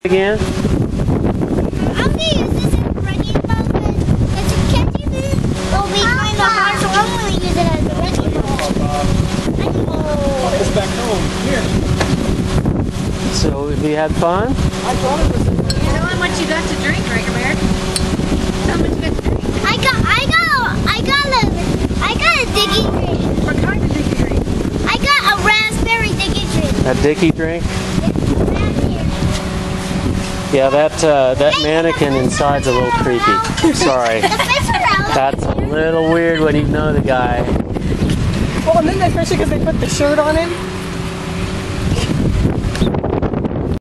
again? I'm gonna use this in a running ball because catching it will be kind of hard, so I'm gonna use it as a running ball. It's back home. Here. So we had fun? I thought it was. Tell him what you got to drink, right, America? Tell him what you got to drink. I got a Dicky drink. What kind of drink you drink? I got a raspberry Dicky drink. A Dickie drink? Right here. Yeah, that mannequin inside's a little creepy. Sorry. The fish are out. That's a little weird when you know the guy. Well, and then especially because they put the shirt on him.